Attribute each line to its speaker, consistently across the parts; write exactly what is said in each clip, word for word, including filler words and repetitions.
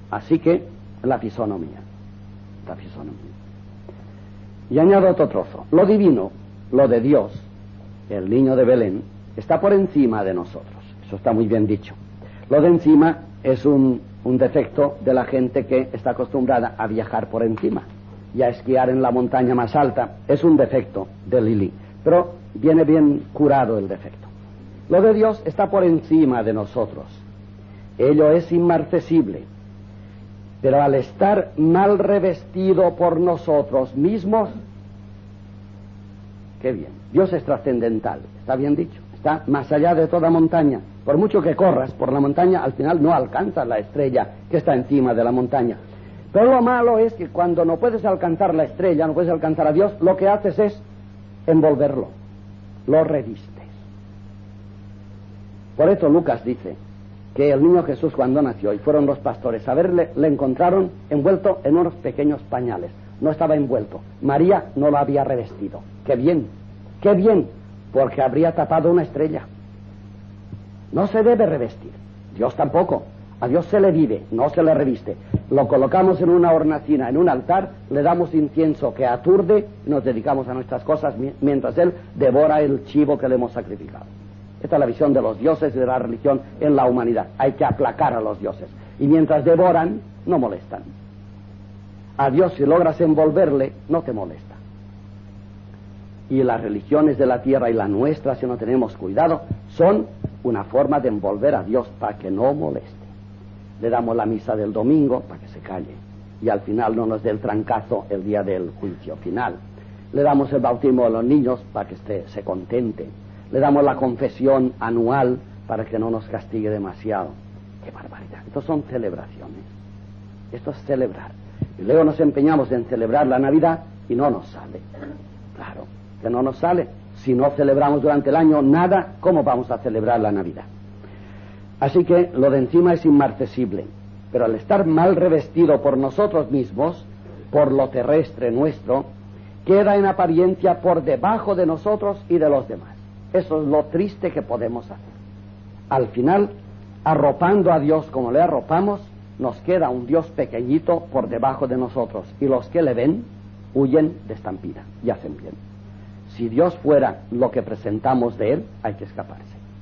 Speaker 1: Así que la fisonomía, la fisonomía. Y añado otro trozo. Lo divino, lo de Dios, el niño de Belén, está por encima de nosotros. Eso está muy bien dicho. Lo de encima es un, un defecto de la gente que está acostumbrada a viajar por encima y a esquiar en la montaña más alta. Es un defecto de Lili, pero viene bien curado el defecto. Lo de Dios está por encima de nosotros. Ello es inmarcesible. Pero al estar mal revestido por nosotros mismos, qué bien. Dios es trascendental, está bien dicho. Está más allá de toda montaña. Por mucho que corras por la montaña, al final no alcanzas la estrella que está encima de la montaña. Pero lo malo es que cuando no puedes alcanzar la estrella, no puedes alcanzar a Dios, lo que haces es envolverlo, lo revistes. Por eso Lucas dice que el niño Jesús, cuando nació y fueron los pastores a verle, le encontraron envuelto en unos pequeños pañales. No estaba envuelto. María no lo había revestido. ¡Qué bien! ¡Qué bien! Porque habría tapado una estrella. No se debe revestir. Dios tampoco. A Dios se le vive, no se le reviste. Lo colocamos en una hornacina, en un altar, le damos incienso que aturde y nos dedicamos a nuestras cosas mientras Él devora el chivo que le hemos sacrificado. Esta es la visión de los dioses y de la religión en la humanidad. Hay que aplacar a los dioses. Y mientras devoran, no molestan. A Dios, si logras envolverle, no te molesta. Y las religiones de la tierra y la nuestra, si no tenemos cuidado, son una forma de envolver a Dios para que no moleste. Le damos la misa del domingo para que se calle. Y al final no nos dé el trancazo el día del juicio final. Le damos el bautismo a los niños para que esté, se contente. Le damos la confesión anual para que no nos castigue demasiado. ¡Qué barbaridad! Estos son celebraciones. Esto es celebrar. Y luego nos empeñamos en celebrar la Navidad y no nos sale. Claro, que no nos sale. Si no celebramos durante el año nada, ¿cómo vamos a celebrar la Navidad? Así que lo de encima es inmarcesible. Pero al estar mal revestido por nosotros mismos, por lo terrestre nuestro, queda en apariencia por debajo de nosotros y de los demás. Eso es lo triste que podemos hacer. Al final, arropando a Dios como le arropamos, nos queda un Dios pequeñito por debajo de nosotros, y los que le ven huyen de estampida y hacen bien. Si Dios fuera lo que presentamos de Él, hay que escaparse.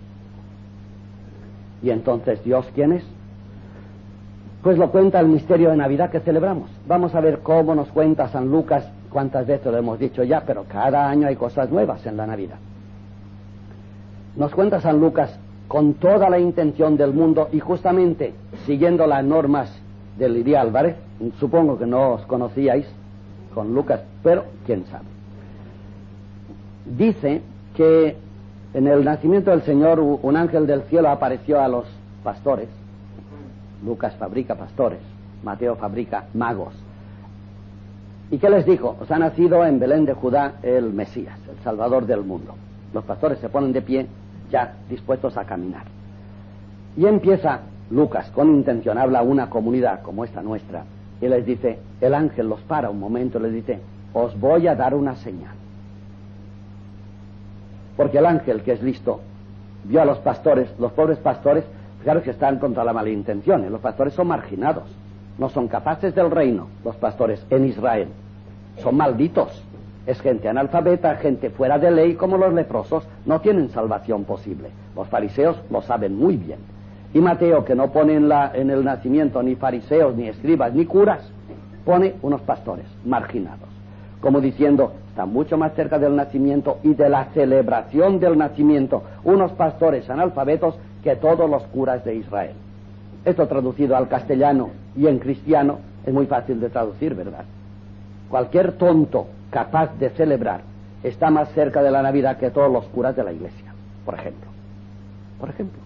Speaker 1: Y entonces, ¿Dios quién es? Pues lo cuenta el misterio de Navidad que celebramos. Vamos a ver cómo nos cuenta San Lucas, cuántas veces lo hemos dicho ya, pero cada año hay cosas nuevas en la Navidad. Nos cuenta San Lucas con toda la intención del mundo y justamente siguiendo las normas de Lidia Álvarez. Supongo que no os conocíais con Lucas, pero quién sabe. Dice que en el nacimiento del Señor un ángel del cielo apareció a los pastores. Lucas fabrica pastores, Mateo fabrica magos. ¿Y qué les dijo? Os ha nacido en Belén de Judá el Mesías, el Salvador del mundo. Los pastores se ponen de pie, ya dispuestos a caminar. Y empieza Lucas, con intención, habla a una comunidad como esta nuestra, y les dice, el ángel los para un momento, les dice, os voy a dar una señal. Porque el ángel, que es listo, vio a los pastores, los pobres pastores, claro que están contra la mala intención, los pastores son marginados, no son capaces del reino, los pastores en Israel, son malditos. Es gente analfabeta, gente fuera de ley, como los leprosos, no tienen salvación posible. Los fariseos lo saben muy bien. Y Mateo, que no pone en, la, en el nacimiento ni fariseos, ni escribas, ni curas, pone unos pastores marginados. Como diciendo, está mucho más cerca del nacimiento y de la celebración del nacimiento, unos pastores analfabetos que todos los curas de Israel. Esto traducido al castellano y en cristiano es muy fácil de traducir, ¿verdad? Cualquier tonto capaz de celebrar está más cerca de la Navidad que todos los curas de la iglesia, por ejemplo. Por ejemplo.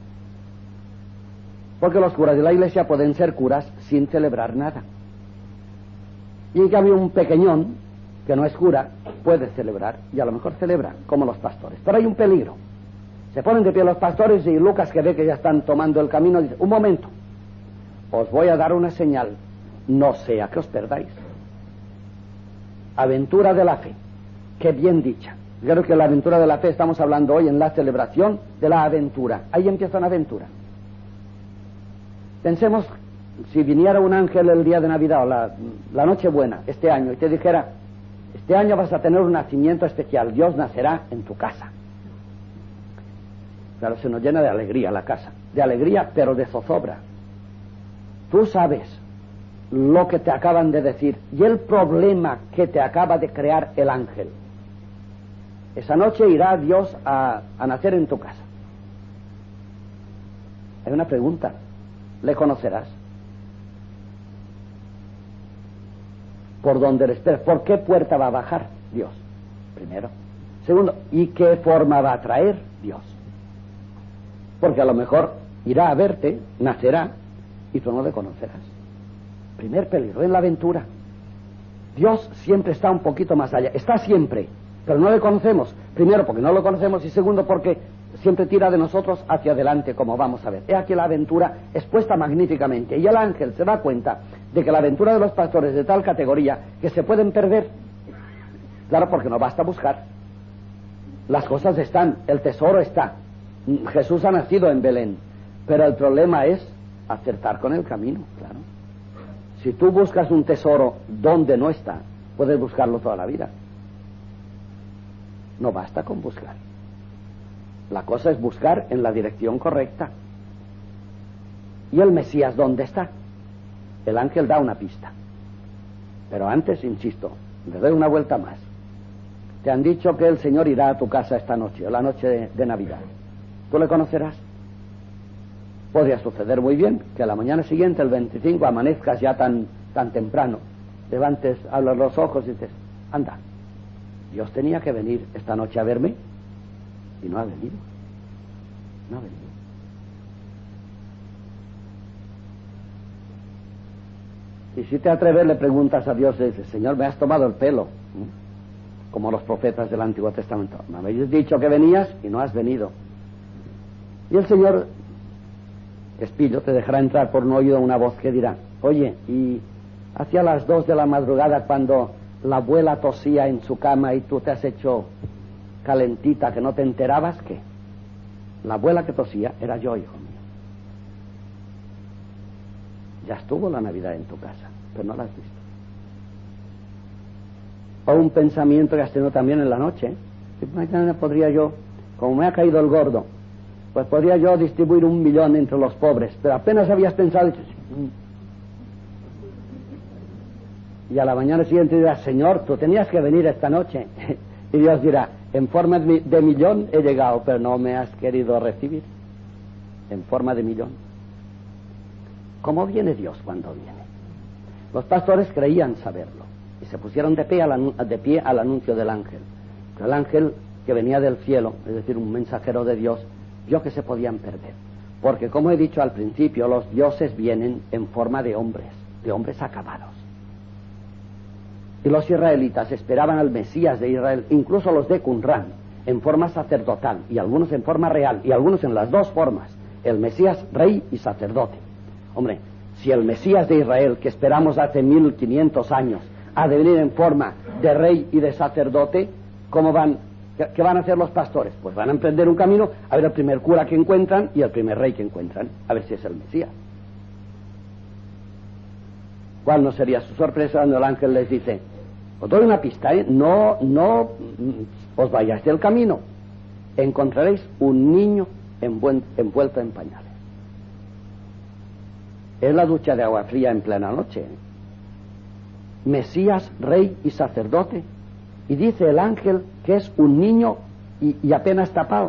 Speaker 1: Porque los curas de la iglesia pueden ser curas sin celebrar nada. Y en cambio un pequeñón, que no es cura, puede celebrar, y a lo mejor celebra, como los pastores. Pero hay un peligro. Se ponen de pie los pastores y Lucas, que ve que ya están tomando el camino, dice, un momento, os voy a dar una señal, no sea que os perdáis. Aventura de la fe, qué bien dicha. Creo que la aventura de la fe estamos hablando hoy en la celebración de la aventura. Ahí empieza una aventura. Pensemos si viniera un ángel el día de Navidad o la, la Nochebuena este año y te dijera, este año vas a tener un nacimiento especial, Dios nacerá en tu casa. Claro, se nos llena de alegría la casa, de alegría pero de zozobra. Tú sabes lo que te acaban de decir y el problema que te acaba de crear el ángel. Esa noche irá Dios a, a nacer en tu casa. Hay una pregunta, ¿le conocerás? ¿Por dónde le esperas? ¿Por qué puerta va a bajar Dios? Primero. Segundo, ¿y qué forma va a traer Dios? Porque a lo mejor irá a verte, nacerá, y tú no le conocerás. Primer peligro en la aventura. Dios siempre está un poquito más allá, está siempre, pero no le conocemos. Primero porque no lo conocemos y segundo porque siempre tira de nosotros hacia adelante, como vamos a ver. He aquí la aventura expuesta magníficamente, y el ángel se da cuenta de que la aventura de los pastores es de tal categoría que se pueden perder. Claro, porque no basta buscar. Las cosas están, el tesoro está. Jesús ha nacido en Belén, pero el problema es acertar con el camino, claro. Si tú buscas un tesoro donde no está, puedes buscarlo toda la vida. No basta con buscar. La cosa es buscar en la dirección correcta. ¿Y el Mesías dónde está? El ángel da una pista. Pero antes, insisto, le doy una vuelta más. Te han dicho que el Señor irá a tu casa esta noche, la noche de, de Navidad. ¿Tú le conocerás? Podría suceder muy bien que a la mañana siguiente, el veinticinco, amanezcas ya tan, tan temprano, levantes, abras los ojos y dices, anda, Dios tenía que venir esta noche a verme y no ha venido. No ha venido. Y si te atreves, le preguntas a Dios, le dices, Señor, me has tomado el pelo, como los profetas del Antiguo Testamento. Me habéis dicho que venías y no has venido. Y el Señor, Espillo, te dejará entrar por un oído una voz que dirá, oye, y hacia las dos de la madrugada, cuando la abuela tosía en su cama y tú te has hecho calentita que no te enterabas, ¿qué? La abuela que tosía era yo, hijo mío. Ya estuvo la Navidad en tu casa, pero no la has visto. O un pensamiento que has tenido también en la noche, ¿eh? Mañana podría yo, como me ha caído el gordo, pues podría yo distribuir un millón entre los pobres, pero apenas habías pensado, y a la mañana siguiente dirás, Señor, tú tenías que venir esta noche. Y Dios dirá, en forma de millón he llegado, pero no me has querido recibir. En forma de millón. ¿Cómo viene Dios cuando viene? Los pastores creían saberlo y se pusieron de pie al, de pie al anuncio del ángel. Pero el ángel que venía del cielo, es decir, un mensajero de Dios, vio que se podían perder. Porque, como he dicho al principio, los dioses vienen en forma de hombres, de hombres acabados. Y los israelitas esperaban al Mesías de Israel, incluso los de Qumran, en forma sacerdotal, y algunos en forma real, y algunos en las dos formas, el Mesías rey y sacerdote. Hombre, si el Mesías de Israel, que esperamos hace mil quinientos años, ha de venir en forma de rey y de sacerdote, ¿cómo van? ¿Qué van a hacer los pastores? Pues van a emprender un camino a ver el primer cura que encuentran y el primer rey que encuentran, a ver si es el Mesías. ¿Cuál no sería su sorpresa cuando el ángel les dice, os doy una pista, ¿eh? No, no os vayáis del camino, encontraréis un niño envuelto en pañales. Es la ducha de agua fría en plena noche, ¿eh? Mesías, rey y sacerdote, y dice el ángel que es un niño y, y apenas tapado.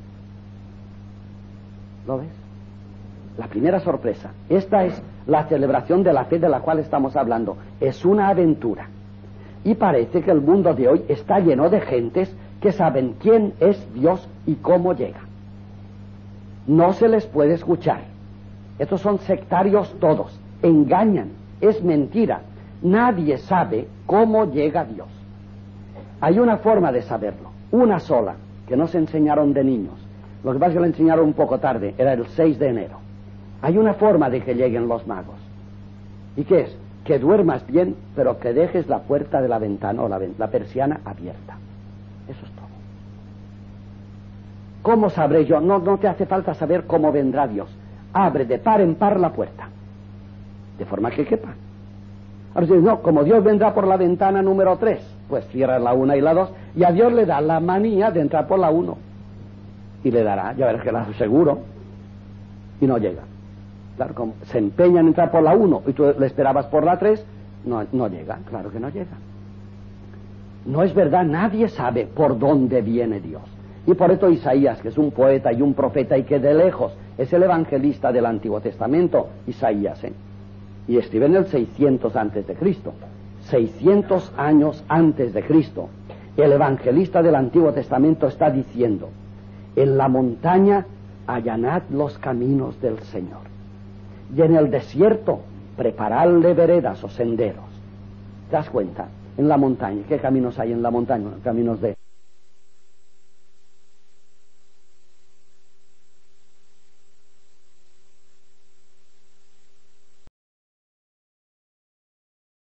Speaker 1: ¿Lo ves? La primera sorpresa. Esta es la celebración de la fe de la cual estamos hablando. Es una aventura. Y parece que el mundo de hoy está lleno de gentes que saben quién es Dios y cómo llega. No se les puede escuchar. Estos son sectarios todos. Engañan. Es mentira. Nadie sabe cómo llega Dios. Hay una forma de saberlo, una sola, que nos enseñaron de niños. Lo que pasa es que lo enseñaron un poco tarde, era el seis de enero. Hay una forma de que lleguen los magos. ¿Y qué es? Que duermas bien, pero que dejes la puerta de la ventana o la, la persiana abierta. Eso es todo. ¿Cómo sabré yo? No, no te hace falta saber cómo vendrá Dios. Abre de par en par la puerta. de forma que quepa. Ahora dices, no, como Dios vendrá por la ventana número tres, pues cierras la una y la dos, y a Dios le da la manía de entrar por la uno. Y le dará, ya verás que la seguro, y no llega. Claro, como se empeña en entrar por la uno y tú le esperabas por la tres, no, no llega, claro que no llega. No es verdad, nadie sabe por dónde viene Dios. Y por eso Isaías, que es un poeta y un profeta y que de lejos es el evangelista del Antiguo Testamento, Isaías, ¿eh? y escribe en el seiscientos antes de Cristo, seiscientos años antes de Cristo, el evangelista del Antiguo Testamento está diciendo: en la montaña allanad los caminos del Señor, y en el desierto preparadle veredas o senderos. ¿Te das cuenta? En la montaña, ¿qué caminos hay en la montaña? Caminos de